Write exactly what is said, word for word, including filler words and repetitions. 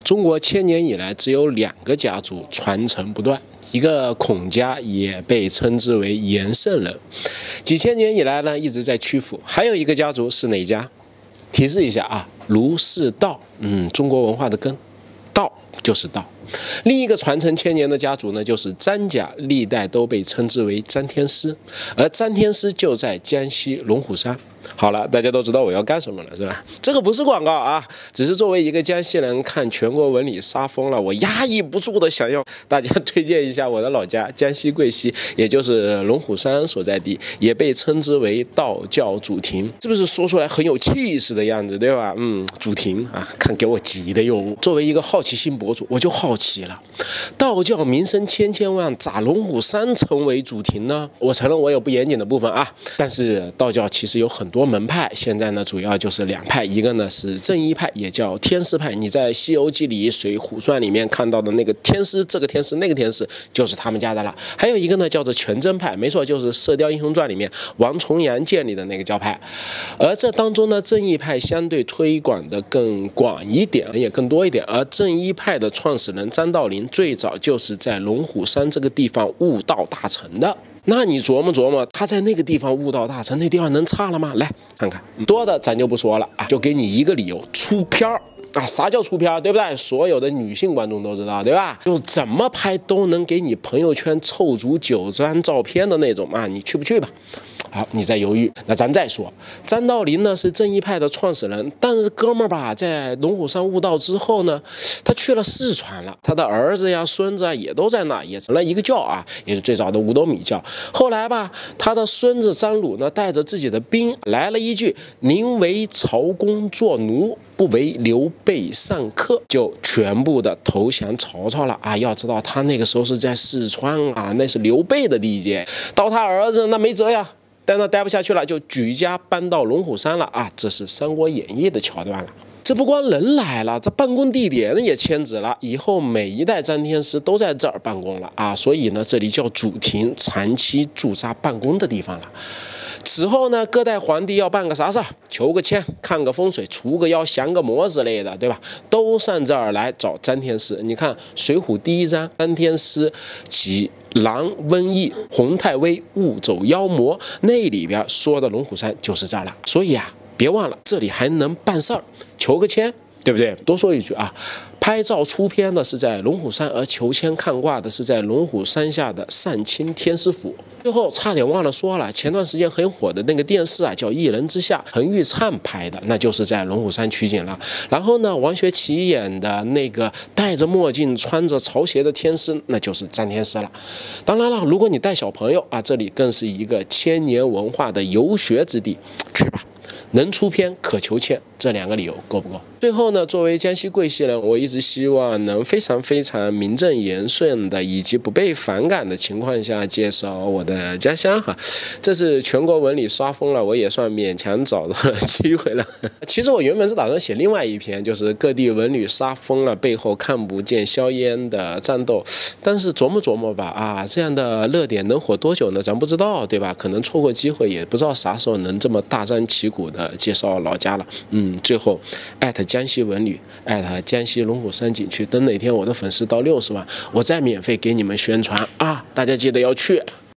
中国千年以来只有两个家族传承不断，一个孔家也被称之为炎圣人，几千年以来呢一直在曲阜。还有一个家族是哪家？提示一下啊，卢氏道，嗯，中国文化的根，道就是道。另一个传承千年的家族呢，就是詹家，历代都被称之为詹天师，而詹天师就在江西龙虎山。好了，大家都知道我要干什么了，是吧？这个不是广告啊，只是作为一个江西人，看全国文旅杀疯了，我压抑不住的想要大家推荐一下我的老家江西贵溪，也就是龙虎山所在地，也被称之为道教祖庭，是不是说出来很有气势的样子，对吧？嗯，祖庭啊，看给我急的哟。作为一个好奇心博主，我就好奇了，道教名声千千万，咋龙虎山成为祖庭呢？我承认我有不严谨的部分啊，但是道教其实有很多门派，现在呢主要就是两派，一个呢是正一派，也叫天师派。你在《西游记》里、《水浒传》里面看到的那个天师，这个天师那个天师就是他们家的了。还有一个呢叫做全真派，没错，就是《射雕英雄传》里面王重阳建立的那个教派。而这当中呢，正一派相对推广的更广一点，也更多一点。而正一派的创始人张道陵最早就是在龙虎山这个地方悟道大成的。那你琢磨琢磨，他在那个地方悟道大成，那地方能差了吗？来看看，多的咱就不说了啊，就给你一个理由，出片儿啊！啥叫出片儿，对不对？所有的女性观众都知道，对吧？就怎么拍都能给你朋友圈凑足九张照片的那种啊！你去不去吧？好，你在犹豫，那咱再说，张道陵呢是正一派的创始人，但是哥们儿吧，在龙虎山悟道之后呢，他去了四川了，他的儿子呀、孙子啊也都在那，也成了一个教啊，也是最早的五斗米教。后来吧，他的孙子张鲁呢，带着自己的兵来了一句：“宁为曹公做奴，不为刘备上客”，就全部的投降曹操了啊！要知道他那个时候是在四川啊，那是刘备的地界，到他儿子那没辙呀。但那待不下去了，就举家搬到龙虎山了啊！这是《三国演义》的桥段了。这不光人来了，这办公地点也迁址了，以后每一代张天师都在这儿办公了啊！所以呢，这里叫主庭，长期驻扎办公的地方了。此后呢，各代皇帝要办个啥事儿，求个签、看个风水、除个妖、降个魔之类的，对吧？都上这儿来找张天师。你看《水浒》第一章，张天师起狼瘟疫，洪太微误走妖魔，那里边说的龙虎山就是这儿了。所以啊，别忘了这里还能办事儿，求个签，对不对？多说一句啊，拍照出片的是在龙虎山，而求签看卦的是在龙虎山下的上清天师府。最后差点忘了说了，前段时间很火的那个电视啊，叫《一人之下》，彭昱畅拍的，那就是在龙虎山取景了。然后呢，王学圻演的那个戴着墨镜、穿着朝鞋的天师，那就是张天师了。当然了，如果你带小朋友啊，这里更是一个千年文化的游学之地，去吧。能出片可求签，这两个理由够不够？最后呢，作为江西贵溪人，我一直希望能非常非常名正言顺的，以及不被反感的情况下介绍我的家乡哈。这是全国文旅刷疯了，我也算勉强找到了机会了。其实我原本是打算写另外一篇，就是各地文旅杀疯了背后看不见硝烟的战斗，但是琢磨琢磨吧，啊，这样的热点能火多久呢？咱不知道，对吧？可能错过机会，也不知道啥时候能这么大张旗鼓的介绍老家了。嗯，最后艾特江西文旅，艾特江西龙虎山景区，等哪天我的粉丝到六十万，我再免费给你们宣传啊！大家记得要去。